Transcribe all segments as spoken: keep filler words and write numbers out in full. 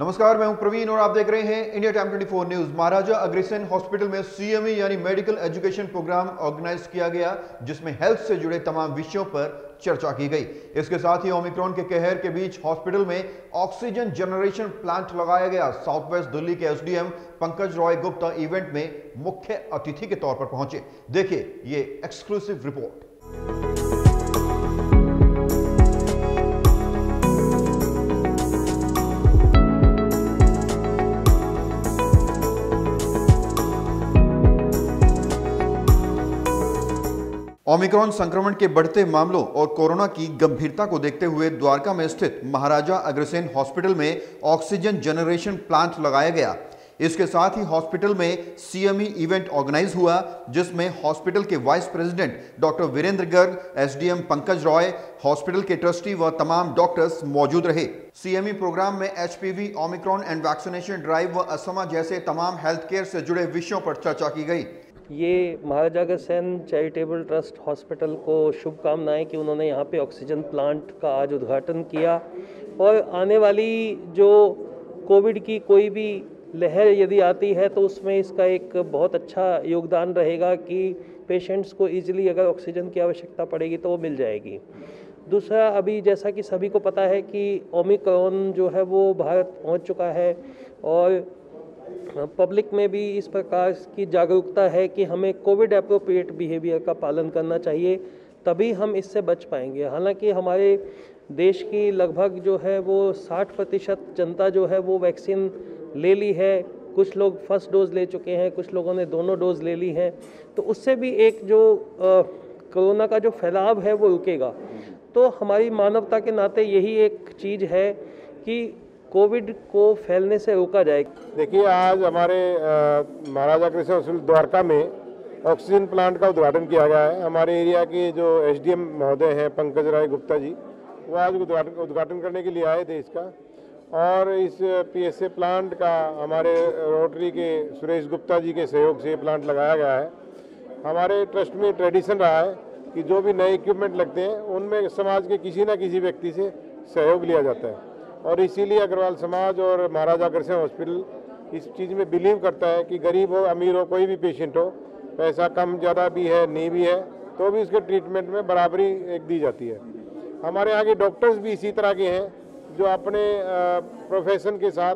नमस्कार, मैं हूं प्रवीण और आप देख रहे हैं इंडिया टाइम चौबीस न्यूज। महाराजा अग्रसेन हॉस्पिटल में सीएमई यानी मेडिकल एजुकेशन प्रोग्राम ऑर्गेनाइज किया गया, जिसमें हेल्थ से जुड़े तमाम विषयों पर चर्चा की गई। इसके साथ ही ओमिक्रॉन के कहर के बीच हॉस्पिटल में ऑक्सीजन जनरेशन प्लांट लगाया गया। साउथ वेस्ट दिल्ली के एसडीएम पंकज रॉय गुप्ता इवेंट में मुख्य अतिथि के तौर पर पहुंचे। देखिए ये एक्सक्लूसिव रिपोर्ट। ओमिक्रॉन संक्रमण के बढ़ते मामलों और कोरोना की गंभीरता को देखते हुए द्वारका में स्थित महाराजा अग्रसेन हॉस्पिटल में ऑक्सीजन जनरेशन प्लांट लगाया गया। इसके साथ ही हॉस्पिटल में सीएमई इवेंट ऑर्गेनाइज हुआ, जिसमें हॉस्पिटल के vice president doctor Virendra Garg, SDM Pankaj Roy, hospital के ट्रस्टी व तमाम डॉक्टर्स मौजूद रहे। सीएमई प्रोग्राम में HPV, Omicron and vaccination drive व अस्थमा जैसे तमाम हेल्थ केयर से जुड़े विषयों पर चर्चा की गई। ये Maharaja Agrasen charitable trust hospital को शुभकामनाएं कि उन्होंने यहाँ पे ऑक्सीजन प्लांट का आज उद्घाटन किया और आने वाली जो कोविड की कोई भी लहर यदि आती है तो उसमें इसका एक बहुत अच्छा योगदान रहेगा कि पेशेंट्स को इजीली अगर ऑक्सीजन की आवश्यकता पड़ेगी तो वो मिल जाएगी। दूसरा, अभी जैसा कि सभी को पता है कि ओमिक्रॉन जो है वो भारत पहुँच चुका है और पब्लिक में भी इस प्रकार की जागरूकता है कि हमें कोविड एप्रोप्रिएट बिहेवियर का पालन करना चाहिए, तभी हम इससे बच पाएंगे। हालांकि हमारे देश की लगभग जो है वो साठ प्रतिशत जनता जो है वो वैक्सीन ले ली है। कुछ लोग फर्स्ट डोज ले चुके हैं, कुछ लोगों ने दोनों डोज ले ली हैं, तो उससे भी एक जो कोरोना का जो फैलाव है वो रुकेगा। तो हमारी मानवता के नाते यही एक चीज़ है कि कोविड को फैलने से रोका जाए। देखिए, आज हमारे महाराजा अग्रसेन हॉस्पिटल द्वारका में ऑक्सीजन प्लांट का उद्घाटन किया गया है। हमारे एरिया के जो एसडीएम महोदय हैं पंकज राय गुप्ता जी, वो आज उद्घाटन करने के लिए आए थे इसका। और इस पीएसए प्लांट का हमारे रोटरी के सुरेश गुप्ता जी के सहयोग से प्लांट लगाया गया है। हमारे ट्रस्ट में ट्रेडिशन रहा है कि जो भी नए इक्विपमेंट लगते हैं उनमें समाज के किसी न किसी व्यक्ति से सहयोग लिया जाता है, और इसीलिए अग्रवाल समाज और महाराजा अग्रसेन हॉस्पिटल इस चीज़ में बिलीव करता है कि गरीब हो अमीर हो कोई भी पेशेंट हो, पैसा कम ज़्यादा भी है नहीं भी है तो भी उसके ट्रीटमेंट में बराबरी एक दी जाती है। हमारे यहाँ के डॉक्टर्स भी इसी तरह के हैं जो अपने प्रोफेशन के साथ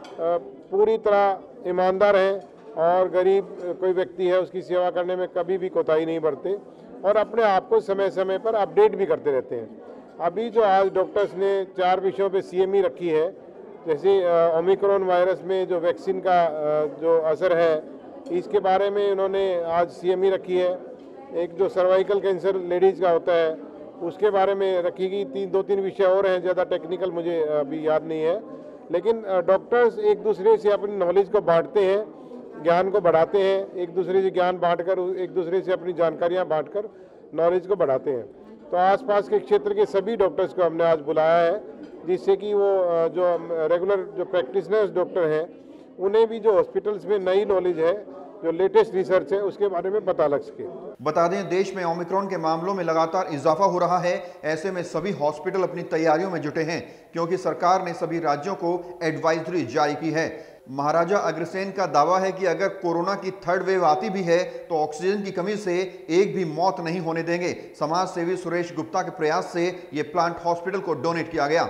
पूरी तरह ईमानदार हैं और गरीब कोई व्यक्ति है उसकी सेवा करने में कभी भी कोताही नहीं बरते और अपने आप को समय समय पर अपडेट भी करते रहते हैं। अभी जो आज डॉक्टर्स ने चार विषयों पे सीएमई रखी है, जैसे ओमिक्रॉन वायरस में जो वैक्सीन का जो असर है इसके बारे में उन्होंने आज सीएमई रखी है। एक जो सर्वाइकल कैंसर लेडीज़ का होता है उसके बारे में रखी गई। तीन दो तीन विषय और हैं, ज़्यादा टेक्निकल मुझे अभी याद नहीं है, लेकिन डॉक्टर्स एक दूसरे से अपनी नॉलेज को बांटते हैं, ज्ञान को बढ़ाते हैं, एक दूसरे से ज्ञान बांटकर एक दूसरे से अपनी जानकारियाँ बांटकर नॉलेज को बढ़ाते हैं। तो आसपास के क्षेत्र के सभी डॉक्टर्स को हमने आज बुलाया है, जिससे कि वो जो रेगुलर जो प्रैक्टिशनर्स डॉक्टर हैं उन्हें भी जो हॉस्पिटल्स में नई नॉलेज है, जो लेटेस्ट रिसर्च है, उसके बारे में पता लग सके। बता दें, देश में ओमिक्रॉन के मामलों में लगातार इजाफा हो रहा है। ऐसे में सभी हॉस्पिटल अपनी तैयारियों में जुटे हैं, क्योंकि सरकार ने सभी राज्यों को एडवाइजरी जारी की है। महाराजा अग्रसेन का दावा है कि अगर कोरोना की थर्ड वेव आती भी है तो ऑक्सीजन की कमी से एक भी मौत नहीं होने देंगे। समाज सेवी सुरेश गुप्ता के प्रयास से ये प्लांट हॉस्पिटल को डोनेट किया गया।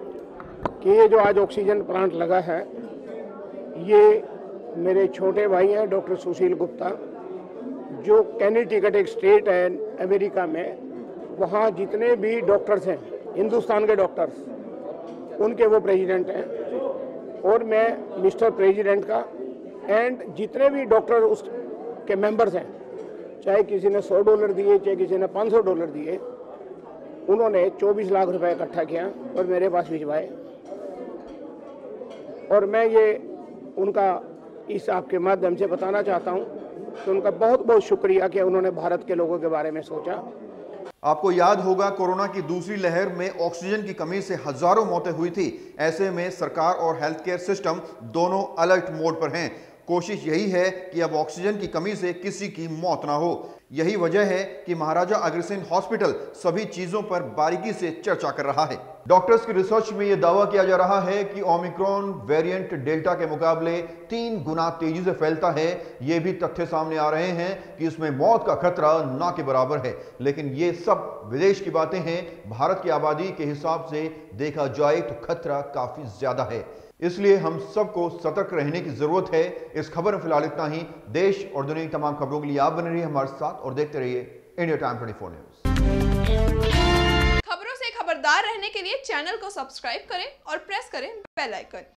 कि ये जो आज ऑक्सीजन प्लांट लगा है, ये मेरे छोटे भाई हैं डॉक्टर सुशील गुप्ता, जो कैनेटिकट एक स्टेट है अमेरिका में, वहाँ जितने भी डॉक्टर्स हैं हिंदुस्तान के डॉक्टर्स, उनके वो प्रेसिडेंट हैं और मैं मिस्टर प्रेसिडेंट का एंड जितने भी डॉक्टर उस के मेंबर्स हैं, चाहे किसी ने सौ डॉलर दिए चाहे किसी ने पाँच सौ डॉलर दिए, उन्होंने चौबीस लाख रुपए इकट्ठा किया और मेरे पास भिजवाए। और मैं ये उनका इस आपके माध्यम से बताना चाहता हूँ कि उनका बहुत बहुत शुक्रिया कि उन्होंने भारत के लोगों के बारे में सोचा। आपको याद होगा, कोरोना की दूसरी लहर में ऑक्सीजन की कमी से हजारों मौतें हुई थी। ऐसे में सरकार और हेल्थ केयर सिस्टम दोनों अलर्ट मोड पर हैं। कोशिश यही है कि अब ऑक्सीजन की कमी से किसी की मौत ना हो। यही वजह है कि महाराजा अग्रसेन हॉस्पिटल सभी चीजों पर बारीकी से चर्चा कर रहा है। डॉक्टर्स की रिसर्च में यह दावा किया जा रहा है कि ओमिक्रॉन वेरिएंट डेल्टा के मुकाबले तीन गुना तेजी से फैलता है। ये भी तथ्य सामने आ रहे हैं कि इसमें मौत का खतरा ना के बराबर है। लेकिन ये सब विदेश की बातें हैं। भारत की आबादी के हिसाब से देखा जाए तो खतरा काफी ज्यादा है। इसलिए हम सबको सतर्क रहने की जरूरत है। इस खबर में फिलहाल इतना ही। देश और दुनिया की तमाम खबरों के लिए आप बने रहिए हमारे साथ और देखते रहिए इंडिया टाइम चौबीस न्यूज। खबरों से खबरदार रहने के लिए चैनल को सब्सक्राइब करें और प्रेस करें बेल आइकन।